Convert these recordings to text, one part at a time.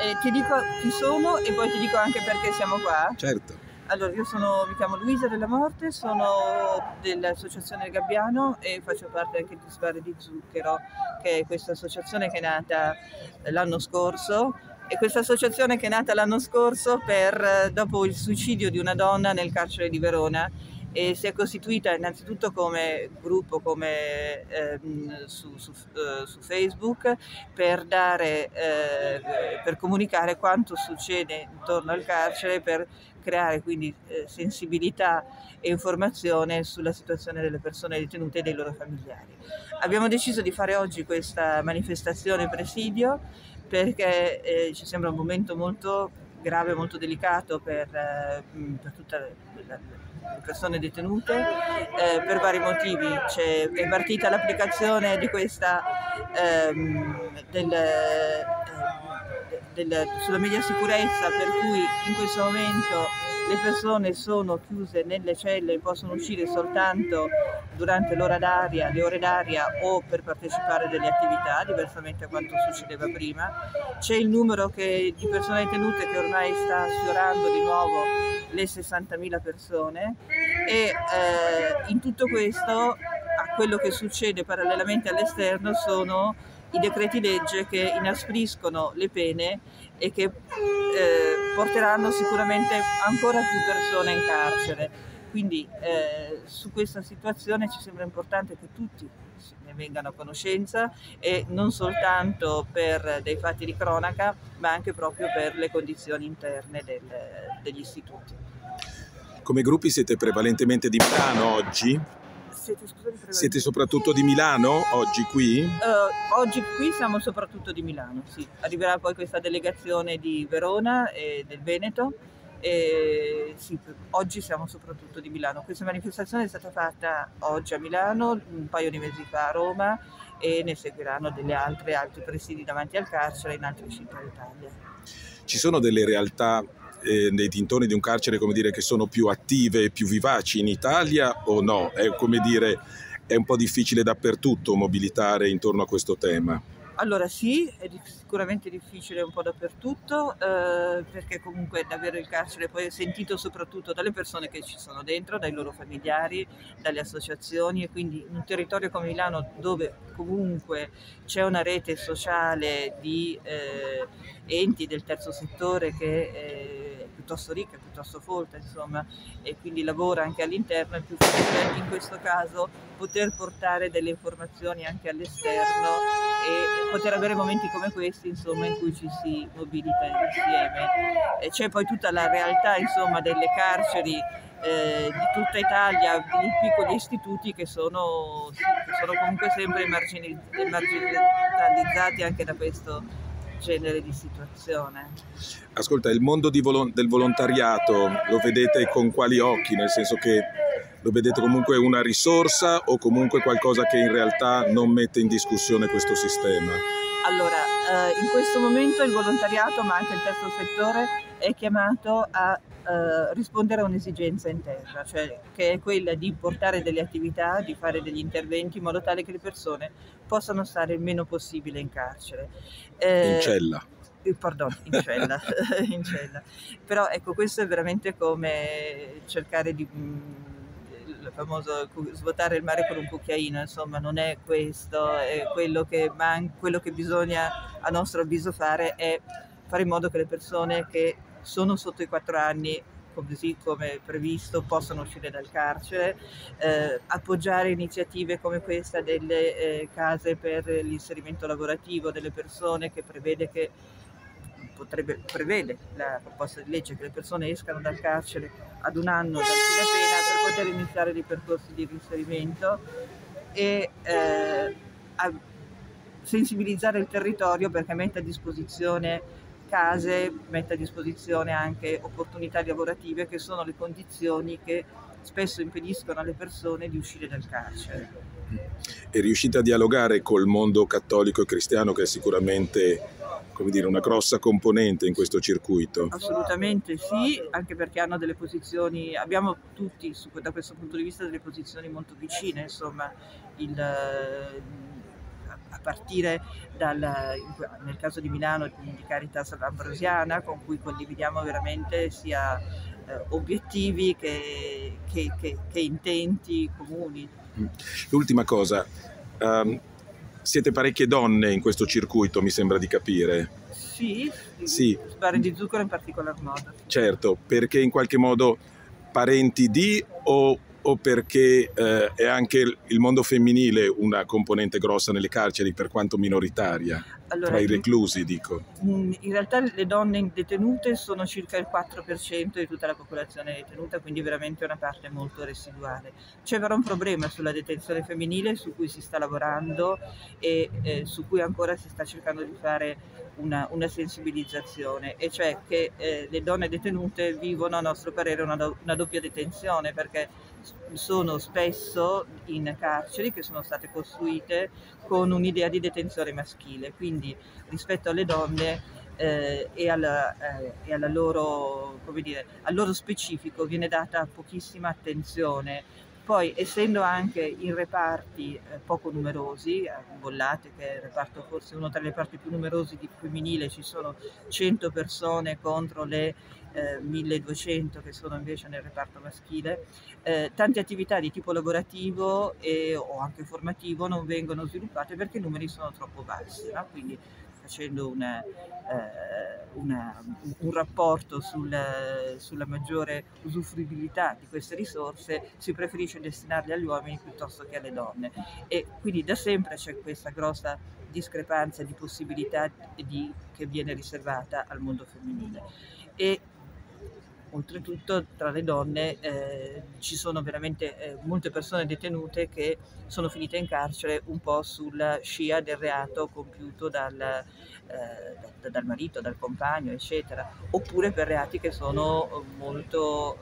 Ti dico chi sono e poi ti dico anche perché siamo qua. Certo. Allora, mi chiamo Luisa Della Morte, sono dell'Associazione Gabbiano e faccio parte anche di Sbarre di Zucchero, che è questa associazione che è nata l'anno scorso. E questa associazione che è nata l'anno scorso dopo il suicidio di una donna nel carcere di Verona, e si è costituita innanzitutto come gruppo, su Facebook, per comunicare quanto succede intorno al carcere, per creare quindi sensibilità e informazione sulla situazione delle persone detenute e dei loro familiari. Abbiamo deciso di fare oggi questa manifestazione presidio perché ci sembra un momento molto grave, molto delicato per tutte le persone detenute, per vari motivi. È partita l'applicazione di questa sulla media sicurezza, per cui in questo momento le persone sono chiuse nelle celle e possono uscire soltanto durante le ore d'aria o per partecipare a delle attività, diversamente a quanto succedeva prima. C'è il numero di persone detenute che ormai sta sfiorando di nuovo le 60.000 persone, e in tutto questo, a quello che succede parallelamente all'esterno sono i decreti legge che inaspriscono le pene e che porteranno sicuramente ancora più persone in carcere. Quindi su questa situazione ci sembra importante che tutti ne vengano a conoscenza, e non soltanto per dei fatti di cronaca, ma anche proprio per le condizioni interne degli istituti. Come gruppi siete prevalentemente di Milano oggi? Siete soprattutto di Milano oggi qui? Oggi qui siamo soprattutto di Milano, sì. Arriverà poi questa delegazione di Verona e del Veneto, e sì, oggi siamo soprattutto di Milano. Questa manifestazione è stata fatta oggi a Milano, un paio di mesi fa a Roma, e ne seguiranno altri presidi davanti al carcere in altre città d'Italia. Ci sono delle realtà nei dintorni di un carcere, come dire, che sono più attive e più vivaci in Italia o no? È un po' difficile dappertutto mobilitare intorno a questo tema. Allora sì, è sicuramente difficile un po' dappertutto, perché comunque davvero il carcere poi è sentito soprattutto dalle persone che ci sono dentro, dai loro familiari, dalle associazioni, e quindi in un territorio come Milano, dove comunque c'è una rete sociale di enti del terzo settore che è piuttosto ricca, piuttosto folta, insomma, e quindi lavora anche all'interno, è più facile in questo caso poter portare delle informazioni anche all'esterno e poter avere momenti come questi, insomma, in cui ci si mobilita insieme. E c'è poi tutta la realtà, insomma, delle carceri di tutta Italia, di piccoli istituti che sono comunque sempre marginalizzati anche da questo genere di situazione. Ascolta, il mondo del volontariato lo vedete con quali occhi? Nel senso che lo vedete comunque una risorsa o comunque qualcosa che in realtà non mette in discussione questo sistema? Allora, in questo momento il volontariato, ma anche il terzo settore, è chiamato a rispondere a un'esigenza interna, cioè che è quella di portare delle attività, di fare degli interventi in modo tale che le persone possano stare il meno possibile in carcere. In cella. In cella. In cella. Però ecco, questo è veramente come cercare di il famoso svuotare il mare con un cucchiaino, insomma, non è questo, è quello che bisogna a nostro avviso fare è fare in modo che le persone che sono sotto i 4 anni, così come previsto, possano uscire dal carcere, appoggiare iniziative come questa delle case per l'inserimento lavorativo delle persone, che prevede la proposta di legge che le persone escano dal carcere ad 1 anno dal fine pena per poter iniziare dei percorsi di reinserimento, e a sensibilizzare il territorio perché metta a disposizione case, metta a disposizione anche opportunità lavorative, che sono le condizioni che spesso impediscono alle persone di uscire dal carcere. E riuscite a dialogare col mondo cattolico e cristiano, che è sicuramente, come dire, una grossa componente in questo circuito? Assolutamente sì, anche perché hanno delle posizioni, abbiamo tutti da questo punto di vista delle posizioni molto vicine, insomma, a partire nel caso di Milano di Caritas Ambrosiana, con cui condividiamo veramente sia obiettivi che intenti comuni. L'ultima cosa, siete parecchie donne in questo circuito, mi sembra di capire. Sì. Sbarre di Zucchero in particolar modo. Certo, perché in qualche modo parenti di o perché è anche il mondo femminile una componente grossa nelle carceri, per quanto minoritaria, tra i reclusi, dico. In realtà le donne detenute sono circa il 4% di tutta la popolazione detenuta, quindi veramente una parte molto residuale. C'è però un problema sulla detenzione femminile su cui si sta lavorando e su cui ancora si sta cercando di fare una sensibilizzazione, e cioè che le donne detenute vivono, a nostro parere, una doppia detenzione, perché sono spesso in carceri che sono state costruite con un'idea di detenzione maschile, quindi rispetto alle donne e alla loro, come dire, al loro specifico viene data pochissima attenzione. Poi, essendo anche in reparti poco numerosi, Bollate, che è il reparto forse uno tra i reparti più numerosi di femminile, ci sono 100 persone contro le 1200 che sono invece nel reparto maschile, tante attività di tipo lavorativo o anche formativo non vengono sviluppate perché i numeri sono troppo bassi, no? Quindi, facendo un rapporto sulla maggiore usufruibilità di queste risorse, si preferisce destinarle agli uomini piuttosto che alle donne, e quindi da sempre c'è questa grossa discrepanza di possibilità che viene riservata al mondo femminile. E oltretutto tra le donne ci sono veramente molte persone detenute che sono finite in carcere un po' sulla scia del reato compiuto dal marito, dal compagno, eccetera, oppure per reati che sono molto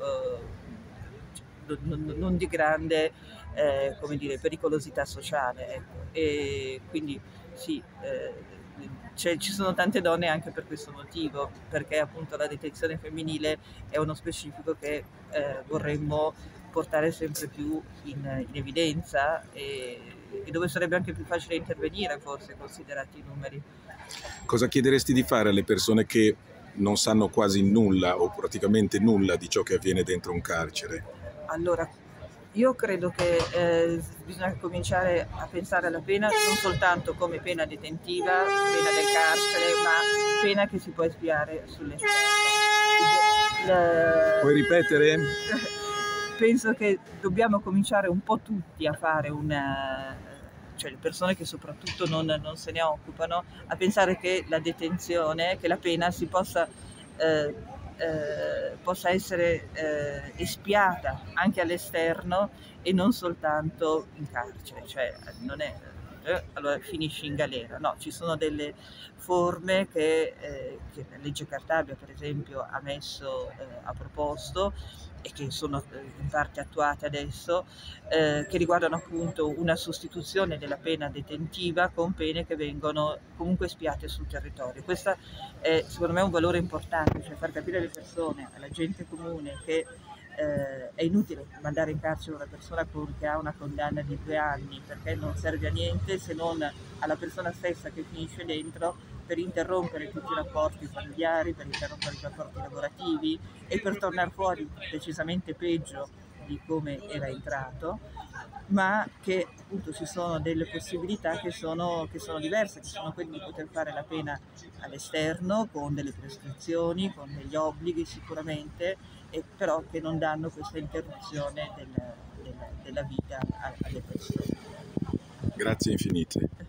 non di grande come dire, pericolosità sociale, ecco. E quindi sì, ci sono tante donne anche per questo motivo, perché appunto la detenzione femminile è uno specifico che vorremmo portare sempre più in evidenza e dove sarebbe anche più facile intervenire, forse, considerati i numeri. Cosa chiederesti di fare alle persone che non sanno quasi nulla o praticamente nulla di ciò che avviene dentro un carcere? Allora, io credo che bisogna cominciare a pensare alla pena non soltanto come pena detentiva, pena del carcere, ma pena che si può espiare sull'esterno. Puoi ripetere? Penso che dobbiamo cominciare un po' tutti a fare cioè le persone che soprattutto non se ne occupano, a pensare che la detenzione, che la pena si possa essere espiata anche all'esterno e non soltanto in carcere, cioè non è allora finisci in galera, no, ci sono delle forme che la legge Cartabia per esempio ha proposto e che sono in parte attuate adesso, che riguardano appunto una sostituzione della pena detentiva con pene che vengono comunque espiate sul territorio. Questo è secondo me un valore importante, cioè far capire alle persone, alla gente comune, che è inutile mandare in carcere una persona che ha una condanna di 2 anni, perché non serve a niente se non alla persona stessa che finisce dentro, per interrompere tutti i rapporti familiari, per interrompere i rapporti lavorativi e per tornare fuori decisamente peggio di come era entrato, ma che appunto ci sono delle possibilità che sono diverse, che sono quelle di poter fare la pena all'esterno con delle prescrizioni, con degli obblighi sicuramente, e però che non danno questa interruzione della vita alle persone. Grazie infinite.